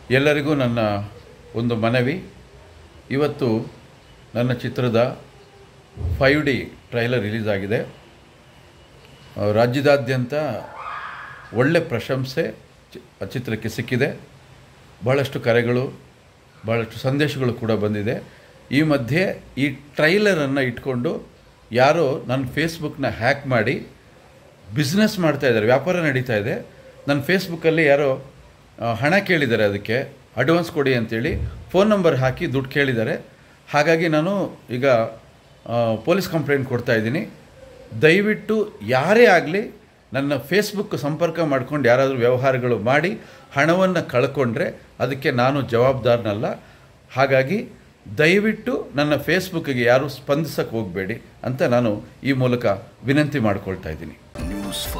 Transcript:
ಎಲ್ಲರಿಗೂ ನನ್ನ ಒಂದು ಮನವಿ, ಇವತ್ತು ನನ್ನ ಚಿತ್ರದ 5D ಟ್ರೈಲರ್ ರಿಲೀಸ್ ಆಗಿದೆ. ರಾಜ್ಯದಾದ್ಯಂತ ಒಳ್ಳೆ ಪ್ರಶಂಸೆ ಚಿತ್ರಕ್ಕೆ ಸಿಕ್ಕಿದೆ. ಬಹಳಷ್ಟು ಕರೆಗಳು, ಬಹಳಷ್ಟು ಸಂದೇಶಗಳು ಕೂಡ ಬಂದಿದೆ. ಈ ಮಧ್ಯೆ ಈ ಟ್ರೈಲರನ್ನು ಇಟ್ಕೊಂಡು ಯಾರೋ ನನ್ನ ಫೇಸ್ಬುಕ್ನ ಹ್ಯಾಕ್ ಮಾಡಿ ಬಿಸ್ನೆಸ್ ಮಾಡ್ತಾಯಿದ್ದಾರೆ, ವ್ಯಾಪಾರ ನಡೀತಾ ಇದೆ. ನನ್ನ ಫೇಸ್ಬುಕ್ಕಲ್ಲಿ ಯಾರೋ ಹಣ ಕೇಳಿದ್ದಾರೆ, ಅದಕ್ಕೆ ಅಡ್ವಾನ್ಸ್ ಕೊಡಿ ಅಂತೇಳಿ ಫೋನ್ ನಂಬರ್ ಹಾಕಿ ದುಡ್ಡು ಕೇಳಿದ್ದಾರೆ. ಹಾಗಾಗಿ ನಾನು ಈಗ ಪೊಲೀಸ್ ಕಂಪ್ಲೇಂಟ್ ಕೊಡ್ತಾಯಿದ್ದೀನಿ. ದಯವಿಟ್ಟು ಯಾರೇ ಆಗಲಿ ನನ್ನ ಫೇಸ್ಬುಕ್ ಸಂಪರ್ಕ ಮಾಡ್ಕೊಂಡು ಯಾರಾದರೂ ವ್ಯವಹಾರಗಳು ಮಾಡಿ ಹಣವನ್ನು ಕಳ್ಕೊಂಡ್ರೆ ಅದಕ್ಕೆ ನಾನು ಜವಾಬ್ದಾರನಲ್ಲ. ಹಾಗಾಗಿ ದಯವಿಟ್ಟು ನನ್ನ ಫೇಸ್ಬುಕ್ಗೆ ಯಾರೂ ಸ್ಪಂದಿಸಕ್ಕೆ ಹೋಗಬೇಡಿ ಅಂತ ನಾನು ಈ ಮೂಲಕ ವಿನಂತಿ ಮಾಡ್ಕೊಳ್ತಾ ಇದ್ದೀನಿ.